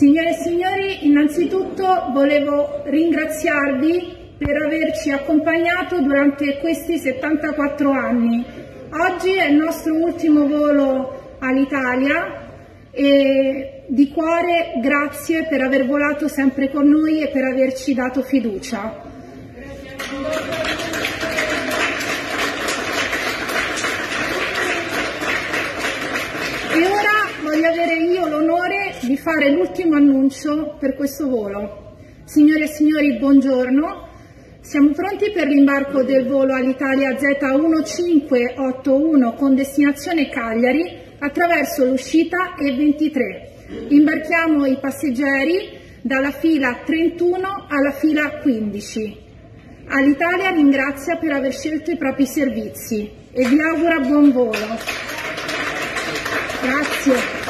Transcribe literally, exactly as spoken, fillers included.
Signore e signori, innanzitutto volevo ringraziarvi per averci accompagnato durante questi settantaquattro anni. Oggi è il nostro ultimo volo all'Italia e di cuore grazie per aver volato sempre con noi e per averci dato fiducia. E ora voglio avere io l'onore di fare l'ultimo annuncio per questo volo. Signore e signori, buongiorno. Siamo pronti per l'imbarco del volo Alitalia Z uno cinque otto uno con destinazione Cagliari attraverso l'uscita E ventitré. Imbarchiamo i passeggeri dalla fila trentuno alla fila quindici. Alitalia ringrazia per aver scelto i propri servizi e vi augura buon volo. Grazie.